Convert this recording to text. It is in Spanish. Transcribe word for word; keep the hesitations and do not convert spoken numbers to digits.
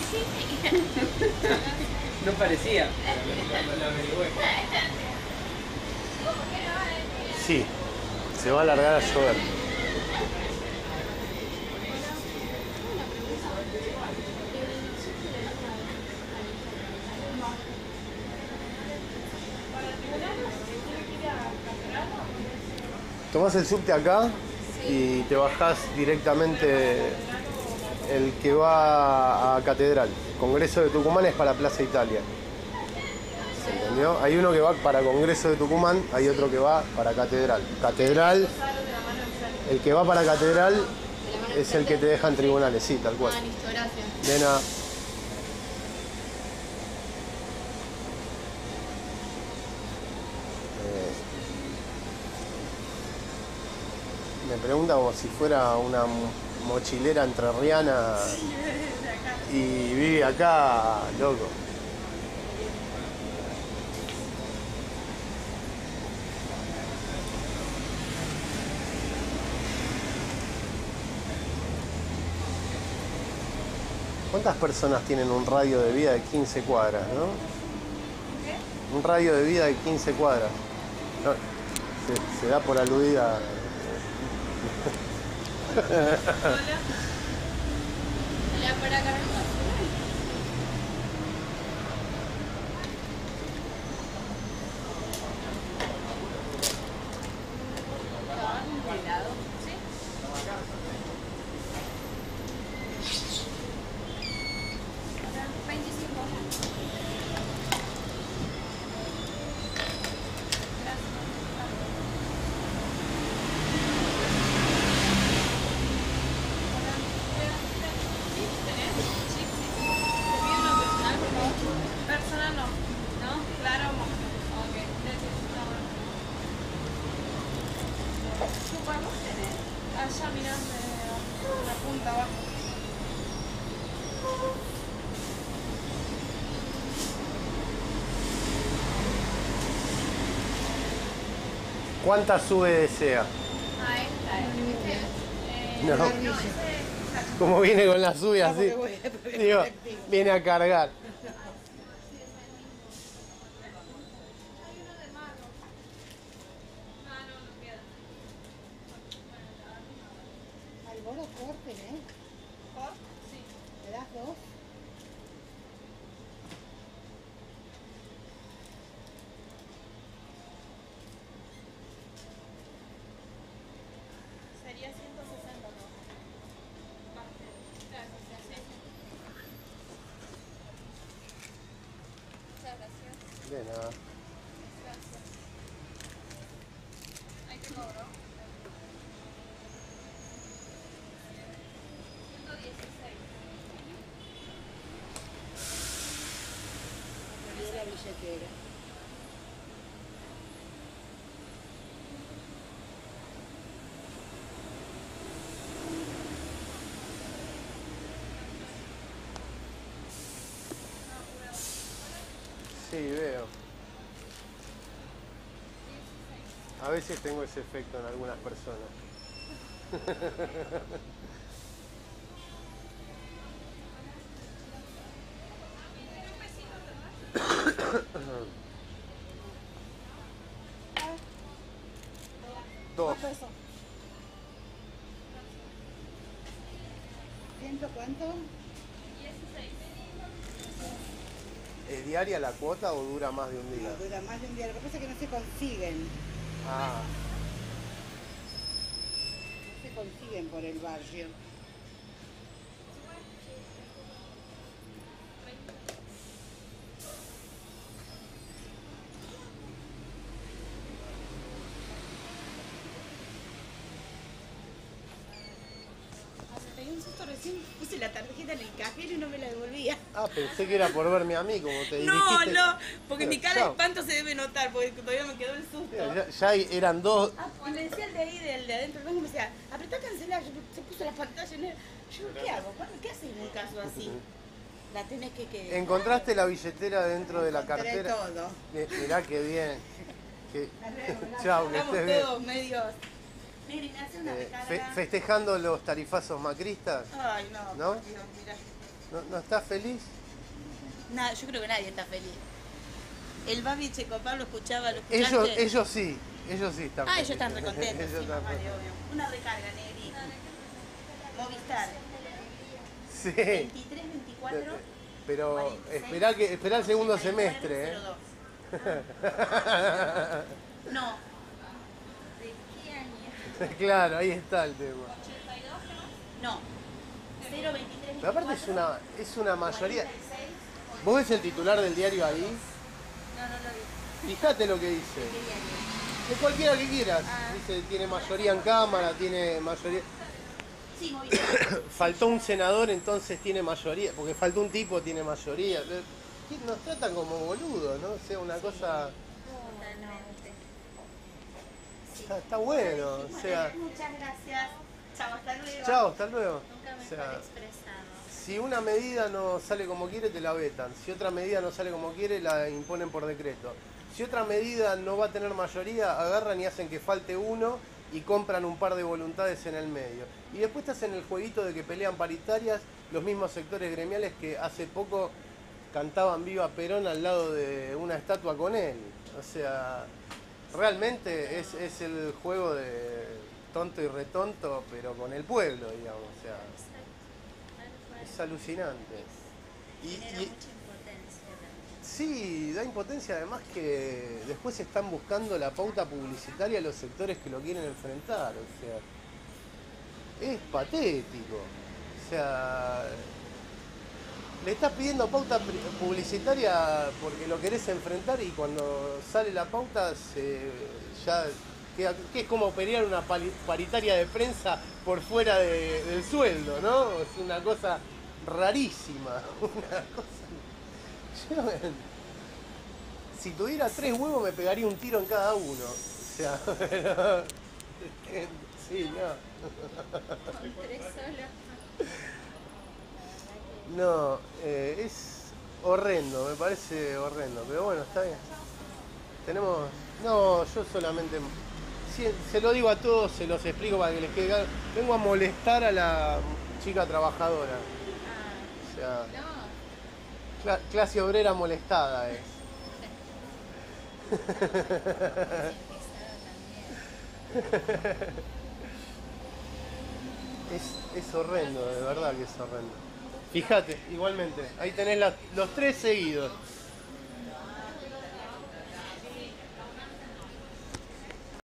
No parecía. Sí, se va a alargar a llover. Tomás el subte acá y te bajás directamente el que va a Catedral. Congreso de Tucumán es para Plaza Italia. ¿Se entendió? Hay uno que va para Congreso de Tucumán, hay otro que va para Catedral. Catedral, el que va para Catedral es el que te deja en tribunales, sí, tal cual. Ah, listo, gracias. De nada. Me pregunta como si fuera una mochilera entrerriana y vive acá, loco. ¿Cuántas personas tienen un radio de vida de quince cuadras, no? ¿Qué? Un radio de vida de quince cuadras. No, se, se da por aludida. Hola. Hola, para cargar. ¿Un helado? ¿Sí? veinticinco. Personal no, ¿no? Claro, ok. Chupa, ¿vos tenés? Allá mirá, de la punta abajo. ¿Cuántas sube desea? Ah, esta es. No. No, ese. Como viene con la sube así. Digo, viene a cargar. Alboro corten, ¿eh? ¿Por? Sí. ¿Me das dos? Sería ciento sesenta, ¿no? Gracias, sí. Muchas gracias. De nada. Gracias. Ahí te cobro. ciento dieciséis. Olvidé la billetera. Sí, veo. A veces tengo ese efecto en algunas personas. Dos. pesos? ¿Ciento cuánto? dieciséis. ¿Es diaria la cuota o dura más de un día? No, dura más de un día. Lo que pasa es que no se consiguen. Ah, No se consiguen por el barrio. Me pegué un susto recién, puse la tarjeta en el cajero y no me la devolvía. ah, pensé que era por verme a mí, como te No, dirigiste. no, porque mi cara de Chao. espanto se debe notar, porque todavía me quedó el susto. Ya, ya eran dos. Ah, y me decía el de ahí, del de adentro del banco, me decía, apretá a cancelar, yo, se puso la pantalla en el... Yo, ¿qué hago? ¿Cuándo- ¿Qué haces en un caso así? La tenés que... que... ¿Encontraste la billetera dentro de la Encontré cartera? todo. Mi- Mirá qué bien. Que... Chao, que Estamos estés bien. todos medios... Negri, ¿me hace una Eh, recarga? fe- festejando los tarifazos macristas. Ay, no, ¿No? por Dios, mirá. ¿No, no estás feliz? Nada, yo creo que nadie está feliz. El Babi Checopar lo escuchaba, lo escuchaste. Ellos, ellos sí, ellos sí están Ah, felices. ellos están recontentos. Ellos Sí, están más vale, felices. obvio. Una recarga, Negri. Movistar. Sí. veintitrés, veinticuatro. Pero cuarenta y seis, esperá, que, esperá el segundo ochenta y nueve, semestre, ¿eh? cero dos. No. ¿De qué año? Claro, ahí está el tema. No. cero veintitrés. Pero aparte es una, es una mayoría. ¿Vos ves el titular del diario ahí? No, no lo vi. Fíjate lo que dice. ¿Qué diario? De cualquiera que quieras. Ah. Dice, tiene mayoría en Cámara, tiene mayoría. Sí, Movistar. Faltó un senador, entonces tiene mayoría. Porque faltó un tipo, tiene mayoría. ¿Qué? Nos tratan como boludos, ¿no? O sea, una cosa. Totalmente. Está, está bueno, o sea. Muchas gracias. Chao, hasta luego. Chao, hasta luego. Nunca O mejor sea, expresado. si una medida no sale como quiere, te la vetan. Si otra medida no sale como quiere, la imponen por decreto. Si otra medida no va a tener mayoría, agarran y hacen que falte uno y compran un par de voluntades en el medio. Y después estás en el jueguito de que pelean paritarias los mismos sectores gremiales que hace poco cantaban Viva Perón al lado de una estatua con él. O sea, realmente es, es el juego de tonto y retonto, pero con el pueblo, digamos. O sea, es alucinante. Y, Genera y- mucha impotencia también. sí, da impotencia además que después están buscando la pauta publicitaria a los sectores que lo quieren enfrentar. O sea, es patético. O sea, le estás pidiendo pauta pri- publicitaria porque lo querés enfrentar y cuando sale la pauta se, ya queda, que es como pelear una pali- paritaria de prensa por fuera de- del sueldo, ¿no? Es una cosa rarísima. Una cosa. Yo, si tuviera tres huevos me pegaría un tiro en cada uno. O sea, pero, sí, no. Con tres solos. No, eh, es horrendo, me parece horrendo, pero bueno, está bien. Tenemos, no, yo solamente, si- se lo digo a todos, se los explico para que les quede claro. Vengo a molestar a la chica trabajadora, Ah, o sea, no. cla- clase obrera molestada es. Es, es horrendo, de verdad que es horrendo. Fíjate, igualmente, ahí tenés las- los tres seguidos.